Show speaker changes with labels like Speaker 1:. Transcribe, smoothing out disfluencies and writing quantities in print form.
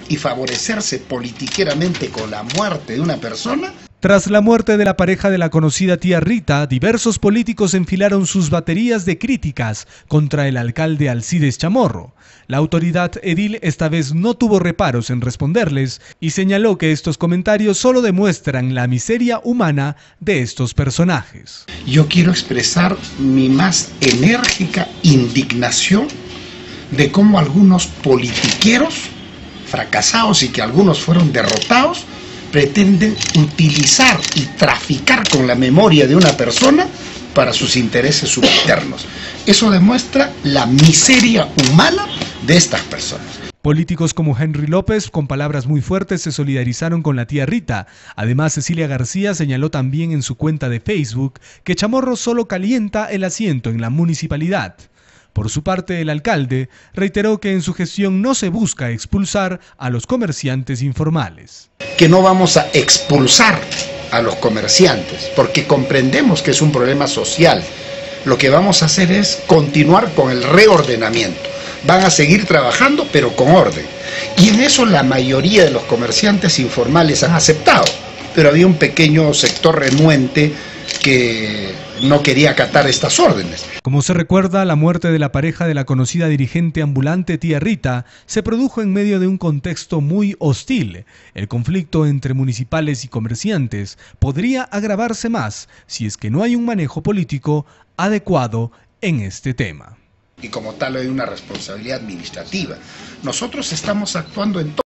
Speaker 1: y favorecerse politiqueramente con la muerte de una persona.
Speaker 2: Tras la muerte de la pareja de la conocida tía Rita, diversos políticos enfilaron sus baterías de críticas contra el alcalde Alcides Chamorro. La autoridad edil esta vez no tuvo reparos en responderles y señaló que estos comentarios solo demuestran la miseria humana de estos personajes.
Speaker 1: Yo quiero expresar mi más enérgica indignación de cómo algunos politiqueros fracasados y que algunos fueron derrotados pretenden utilizar y traficar con la memoria de una persona para sus intereses subalternos. Eso demuestra la miseria humana de estas personas.
Speaker 2: Políticos como Henry López, con palabras muy fuertes, se solidarizaron con la tía Rita. Además, Cecilia García señaló también en su cuenta de Facebook que Chamorro solo calienta el asiento en la municipalidad. Por su parte, el alcalde reiteró que en su gestión no se busca expulsar a los comerciantes informales.
Speaker 1: Que no vamos a expulsar a los comerciantes, porque comprendemos que es un problema social. Lo que vamos a hacer es continuar con el reordenamiento. Van a seguir trabajando, pero con orden. Y en eso la mayoría de los comerciantes informales han aceptado, pero había un pequeño sector renuente que no quería acatar estas órdenes.
Speaker 2: Como se recuerda, la muerte de la pareja de la conocida dirigente ambulante tía Rita se produjo en medio de un contexto muy hostil. El conflicto entre municipales y comerciantes podría agravarse más si es que no hay un manejo político adecuado en este tema.
Speaker 1: Y como tal hay una responsabilidad administrativa. Nosotros estamos actuando en